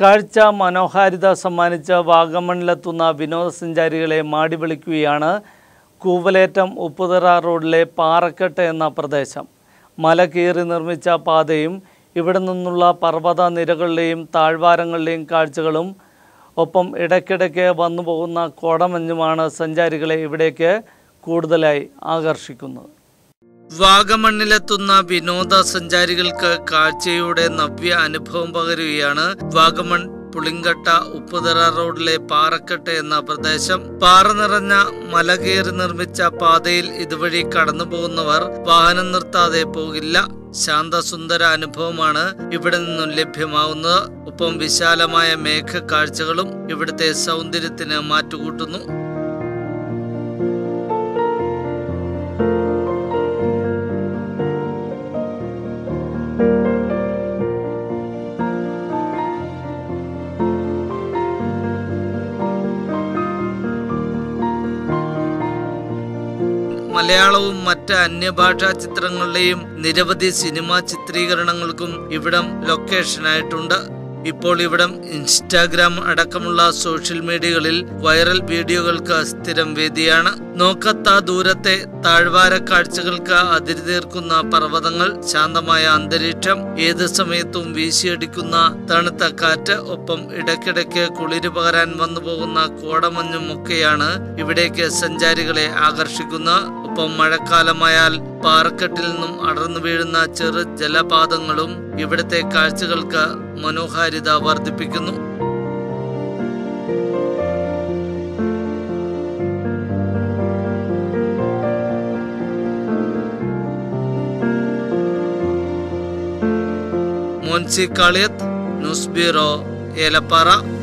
കാഴ്ച മനോഹാരിത സമ്മാനിച്ച വാഗമണിലെത്തുന്ന വിനോദസഞ്ചാരികളെ മാടി വിളിക്കുകയാണ് കൂവലേറ്റം ഉപ്പുതറ റോഡിലെ പാറക്കെട്ട് എന്ന പ്രദേശം. മല കീറി നിർമ്മിച്ച പാതയും ഇവിടെ നിന്നുള്ള പർവ്വത നിരകളുടെയും താഴ്വാരങ്ങളുടെയും കാഴ്ചകളും ഒപ്പം ഇടയ്ക്കിടയ്ക്ക് വന്നു പോകുന്ന കോടമഞ്ഞുമാണ് സഞ്ചാരികളെ ഇവിടേക്ക് കൂടുതലായി ആകർഷിക്കുന്നത്. വാഗമണ്ണിലെത്തുന്ന വിനോദസഞ്ചാരികൾക്ക് കാഴ്ചയുടെ നവ്യ അനുഭവം പകരുകയാണ് വാഗമൺ പുളിങ്കട്ട ഉപ്പുതറ റോഡിലെ പാറക്കെട്ട് എന്ന പ്രദേശം. പാറ നിറഞ്ഞ മല കയറി നിർമ്മിച്ച പാതയിൽ ഇതുവഴി കടന്നു പോകുന്നവർ വാഹനം നിർത്താതെ പോകില്ല. ശാന്തസുന്ദര അനുഭവമാണ് ഇവിടെ നിന്നും ലഭ്യമാവുന്നത്. ഒപ്പം വിശാലമായ മേഘ കാഴ്ചകളും ഇവിടുത്തെ സൗന്ദര്യത്തിന് മാറ്റുകൂട്ടുന്നു. മലയാളവും മറ്റ് അന്യഭാഷാ ചിത്രങ്ങളുടെയും നിരവധി സിനിമാ ചിത്രീകരണങ്ങൾക്കും ഇവിടം ലൊക്കേഷനായിട്ടുണ്ട്. ഇപ്പോൾ ഇവിടം ഇൻസ്റ്റാഗ്രാം അടക്കമുള്ള സോഷ്യൽ മീഡിയകളിൽ വൈറൽ വീഡിയോകൾക്ക് സ്ഥിരം വേദിയാണ്. നോക്കത്താ ദൂരത്തെ താഴ്വാര കാഴ്ചകൾക്ക് അതിരി തീർക്കുന്ന പർവ്വതങ്ങൾ, ശാന്തമായ അന്തരീക്ഷം, ഏത് സമയത്തും വീശിയടിക്കുന്ന തണുത്ത കാറ്റ്, ഒപ്പം ഇടയ്ക്കിടയ്ക്ക് കുളിര് പകരാൻ വന്നു പോകുന്ന കോടമഞ്ഞും ഒക്കെയാണ് ഇവിടേക്ക് സഞ്ചാരികളെ ആകർഷിക്കുന്നത്. ഒപ്പം മഴക്കാലമായാൽ പാറക്കെട്ടിൽ നിന്നും അടർന്നു വീഴുന്ന ചെറു ജലപാതങ്ങളും ഇവിടുത്തെ കാഴ്ചകൾക്ക് മനോഹാരിത വർദ്ധിപ്പിക്കുന്നു. Monsy Kaliyath, news bureau, Elappara.